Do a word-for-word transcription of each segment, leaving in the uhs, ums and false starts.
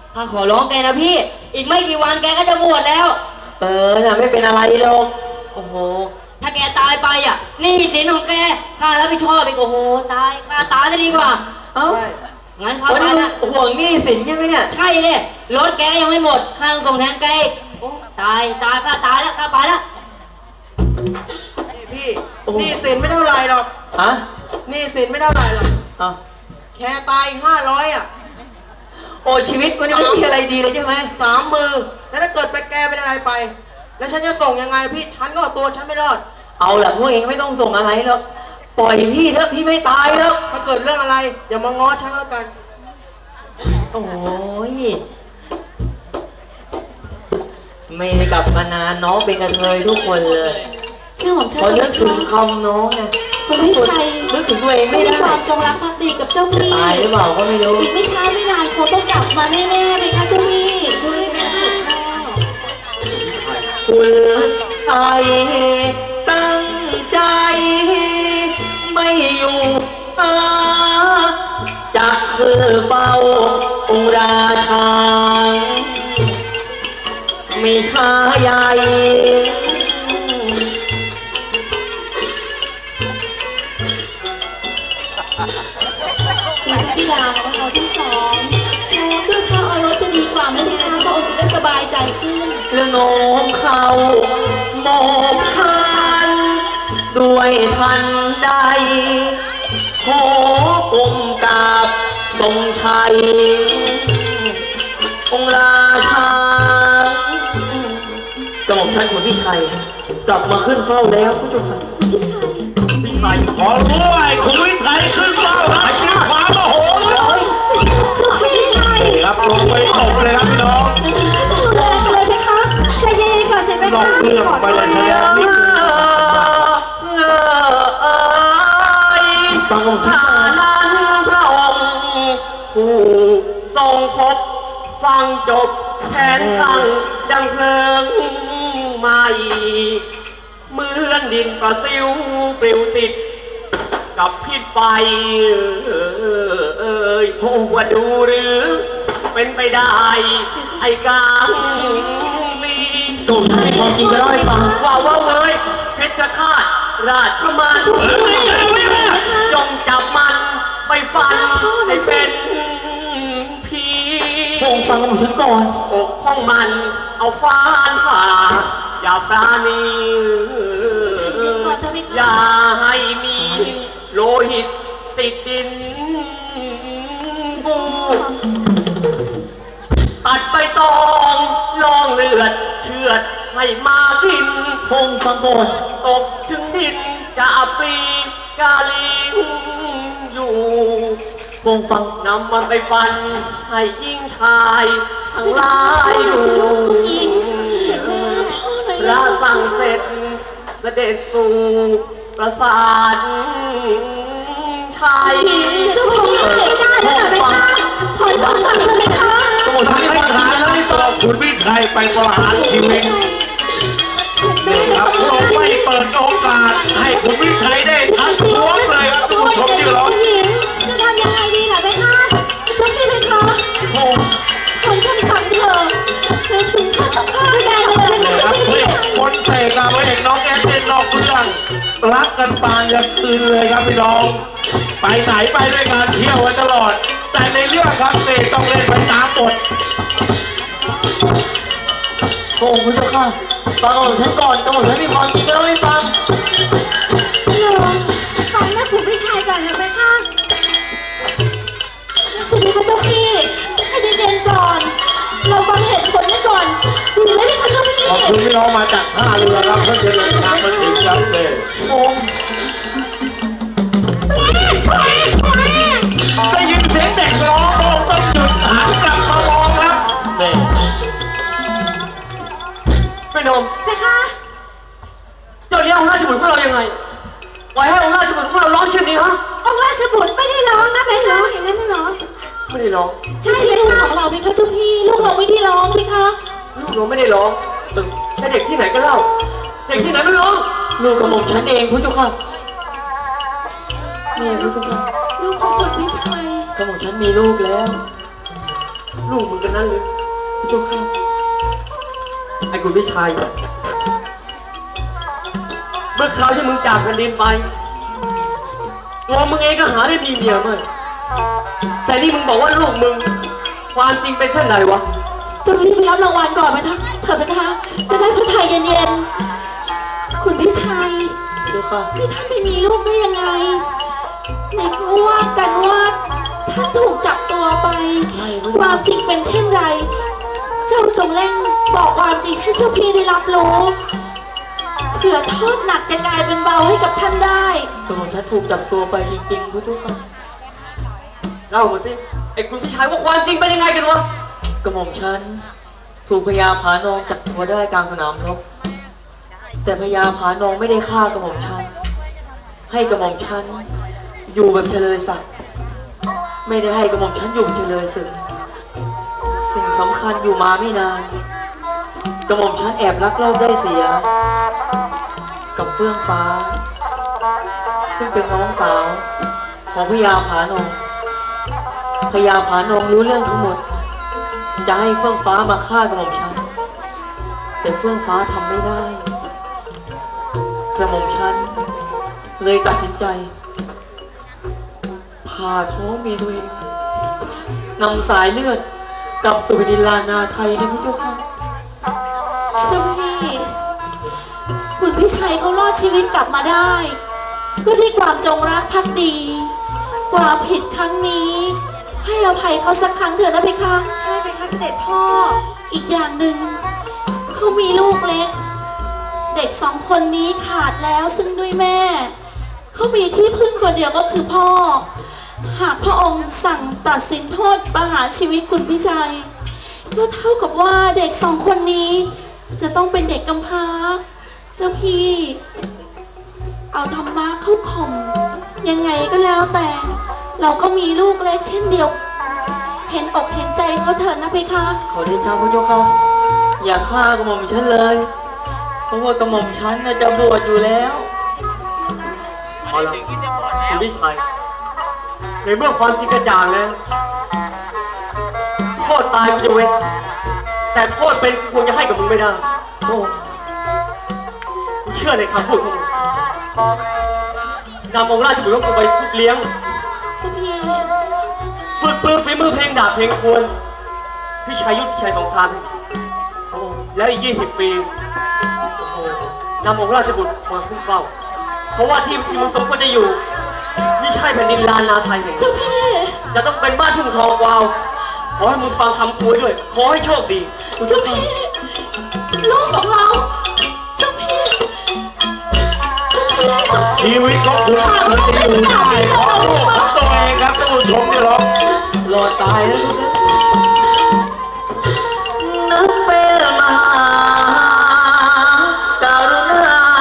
ข้าขอร้องแกนะพี่อีกไม่กี่วันแกก็จะบวชแล้วเออน่ะไม่เป็นอะไรหรอกโอ้โหถ้าแกตายไปอ่ะนี่สินของแกข้ารับผิดชอบไปโอ้โหตายข้าตายจะดีกว่าเอ้างั้นข้าไปนะห่วงหนี้สินใช่ไหมเนี่ยใช่เนี่ยรถแกยังไม่หมดข้าส่งแทนแกโอ้ตายตายข้าตายแล้วข้าไปแล้วพี่หนี้สินไม่เท่าไรหรอกฮะหนี้สินไม่เท่าไรหรอกอ่ะแค่ตายห้าร้อยอ่ะโอ้ชีวิตกูนี่ไม่มีอะไรดีเลยใช่ไหมสามมือแล้วถ้าเกิดไปแกเป็นอะไรไปแล้วฉันจะส่งยังไงพี่ฉันก็ตัวฉันไม่รอดเอาล่ะพวกเองไม่ต้องส่งอะไรหรอกปล่อยพี่เถอะพี่ไม่ตายแล้วถ้าเกิดเรื่องอะไรอย่ามาง้อฉันแล้วกันโอ้ยไม่ได้กลับมานานน้องเป็นกันเลยทุกคนเลยชื่อของฉันพอนึกถึงคำน้องไงคุณพี่ชัยนึกถึงตัวเองไม่ได้ความจงรักภักดีกับเจ้าพี่ตายหรือเปล่าก็ไม่รู้อีกไม่ช้าไม่นานเขาต้องกลับมาแน่ๆเลยค่ะเจ้าพี่ด้วยนะสุดพ่อคุณไอตั้งใจไม่อยู่อาจะคือเฝ้าองค์ราชามีชาใหญ่เป็นที่ลาของเราทั้งสองด้วยข้าวอารมณ์จะดีกว่าไม่ได้ค่ะพระองค์จะได้สบายใจขึ้นเรื่องโน้มเขาโมกคันด้วยทันใดขอองค์กราบทรงชัยองค์ราชากระหม่อมท่านคุณพี่ชัยกลับมาขึ้นเฝ้าแล้วผู้ชมครับพี่ชัยขอรู้ไอ้คุณวิชัยขึ้นเฝ้าหายสิ้นความโมโหเลยพี่ชัยครับลงไปตบเลยครับพี่น้องแรงเลยไหมคะใจเย็นก่อนสิไหมคะลงเครื่องไปเลยนะนี่ฟังผมท่านั้นพระองค์ผู้ทรงพบฟังจบแทนฟังดังเพลิงใหม่เหมือนดินประสิวปลิวติดกับพิษไฟเอ้ยพวกดูหรือเป็นไปได้ไอ้กางมีตุ่มให้ความจริงจะเล่าให้ฟังว่าว่าเว้ยเพชรฆาตราชมาชุมจงจับมันไปฟันให้เป็นผีพงฟังของฉันก่อนอกของมันเอาฟ้านผ่าอย่าปราณีอย่าให้มีโลหิตติดดินบูตัดใบตองลองเลือดเชือดให้มากินพงฟังก่อนตกถึงดินจะปีกาลิงอยู่พงฟังนำมันไปฟันให้ยิ่งชายทั้งหลายดูพระสั่งเสร็จเสด็จสู่ประสาทชัยสุภีไม่ได้แล้วไหมคะขอต้องสั่งเลยไหมคะต้องทำให้ประหารแล้วนี่ต้องคุณวิชัยไปประหารชีวิตครับเราไม่เปิดโอกาสให้คุณวิชัยได้ทักท้วงเลยครับทุกผู้ชมที่เราจะทำยังไงดีล่ะไหมคะจำได้ไหมคะผมคำสั่งเถอะถึงข้าต้องฆ่าไม่ได้เลยครับคนเสกกับพระเอกน้องแอนเจนนอกเรื่องรักกันปานยันคืนเลยครับพี่น้องไปไหนไปด้วยกันเที่ยวกันตลอดแต่ในเรื่องครับเสกต้องเล่นไปตามบทโอ้คุณเจ้าค่ะฟังของฉันก่อนกระหม่อมฉันมีความจริงจะเล่าให้ฟังฟังแม่คุณพี่ชายก่อนนะแม่ค่ะสวัสดีค่ะเจ้าพี่ให้เย็นๆก่อนเราฟังเหตุผลกันก่อนดีไหมคะเจ้าพี่ขอบคุณพี่น้องมาจากท่าเรือครับเพื่อจะเดินทางมาถึงครับเลยโอ้ได้ยินเสียงเด็กร้องโองต้องหยุดหันกลับมามองครับเนี่ยพี่นมใช่ค่ะเจ้าเลี้ยงองค์ราชบุตรของเรายังไงปล่อยให้องค์ราชบุตรของเราร้องเช่นนี้ฮะองค์ราชบุตรไม่ได้ร้องนะไม่ร้องอย่างนั้นไม่ร้องไม่ได้ร้องใช่ลูกของเราไหมคะเจ้าพี่ลูกเราไม่ได้ร้องไหมคะลูกเราไม่ได้ร้องแต่เด็กที่ไหนก็เล่าเด็กที่ไหนไม่ร้องลูกกระหม่อมฉันเองคุณเจ้าค่ะนี่ลูกคุณเจ้าลูกของคุณพี่ชัยกระหม่อมฉันมีลูกแล้วลูกมึงกันนั่นหรือพระเจ้าค่ะไอ้คุณพี่ชายเมื่อคราวที่มึงจากแผ่นดินไปตัวมึงเองก็หาได้ดีเมียมั้งแต่นี่มึงบอกว่าลูกมึงความจริงเป็นเช่นไรวะจะรีบไปรับรางวัลก่อนไหมคะเถิดนะคะจะได้พระไทยเย็นๆคุณพี่ชัยเดี๋ยวค่ะนี่ท่านไม่มีลูกได้ยังไงในว่ากันว่าท่านถูกจับตัวไปความจริงเป็นเช่นไรเจ้าจงเร่งบอกความจริงให้เจ้าพี่ได้รับรู้เผื่อโทษหนักจะกลายเป็นเบาให้กับท่านได้ตัวฉันถูกจับตัวไปจริงๆพระเจ้าค่ะเล่ามาสิไอ้คุณพี่ชายว่าความจริงเป็นยังไงกันวะกระหม่อมฉันถูกพญาผานองจับตัวได้กลางสนามรบแต่พญาผานองไม่ได้ฆ่ากระหม่อมฉันให้กระหม่อมฉันอยู่แบบเฉลยศักดิ์ไม่ได้ให้กระหม่อมฉันอยู่เฉลยศึกสิ่งสำคัญอยู่มาไม่นานกระหม่อมฉันแอบรักเล่าได้เสียกับเฟื่องฟ้าซึ่งเป็นน้องสาวของพญาผานองพญาผานองรู้เรื่องทั้งหมดจะให้เฟื่องฟ้ามาฆ่ากระหม่อมฉันแต่เฟื่องฟ้าทำไม่ได้กระหม่อมฉันเลยตัดสินใจผ่าท้องเมียตัวเองนำสายเลือดกลับสู่แผ่นดินลานาไทยในพุทธค่ะเจ้าพี่คุณพี่ชัยเขารอดชีวิตกลับมาได้ ก็ด้วยความจงรักภักดีความผิดครั้งนี้ให้อภัยเขาสักครั้งเถอะนะเพคะใช่เพคะเสด็จพ่ออีกอย่างหนึ่งเขามีลูกเล็กเด็กสองคนนี้ขาดแล้วซึ่งด้วยแม่เขามีที่พึ่งคนเดียวก็คือพ่อหากพระองค์สั่งตัดสินโทษประหารชีวิตคุณพี่ชัยก็เท่ากับว่าเด็กสองคนนี้จะต้องเป็นเด็กกำพร้าเจ้าพี่เอาธรรมะเข้าข่มยังไงก็แล้วแต่เราก็มีลูกเล็กเช่นเดียวเห็นอกเห็นใจเขาเถอะนะเพคะขอเดชะพระเจ้าค่ะอย่าฆ่ากระหม่อมฉันเลยเพราะว่ากระหม่อมฉันน่ะจะบวชอยู่แล้วเอาละคุณพี่ชัยในเมื่อความจริงกระจ่างแล้วโทษตายกูจะเว้นแต่โทษเป็นกูจะให้กับมึงไม่ได้โอ้กูเชื่อในคำพูดของมึงนำองค์ราชบุตรของกูไปฝึกเลี้ยงฝึกปืนฝีมือเพลงดาบเพลงควรพี่ชายยุทธชัยสงครามโอ้แล้วอีกยี่สิบปีโอ้นำองค์ราชบุตรมาขึ้นเฝ้าเพราะว่าที่ที่มึงสมควรจะอยู่ไม่ใช่แผ่นดินลานนาไทยแห่งนี้จะต้องเป็นบ้านทุ่งทองกวาวขอให้มึงฟังคำคุยด้วยขอให้โชคดีเจ้าพี่ลูกของเราเจ้าพี่ชีวิตของคุณมันจะอยู่ได้เพราะลูกของตัวเองครับท่านผู้ชมที่รักรอตายแล้วนับเป็นมหาการุณา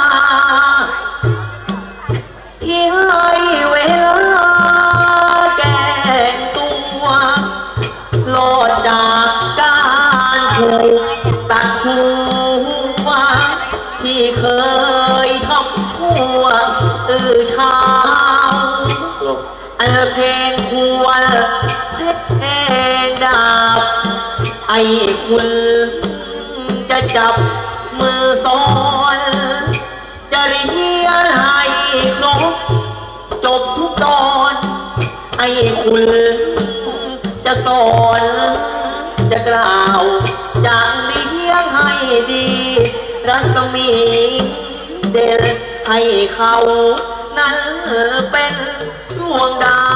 ที่ให้เวลาแก่ตัวรอดจากการถูกตัดหัวที่เคยทำทั่วตื่อเช้าเพลงควรเพลงดาบไอ้คุณจะจับมือสอนจะเรียนให้ครบจบทุกตอนไอ้คุณจะสอนจะกล่าวจะเลี้ยงให้ดีรัศมีเด่นให้เขานั้นเป็นดวงดาว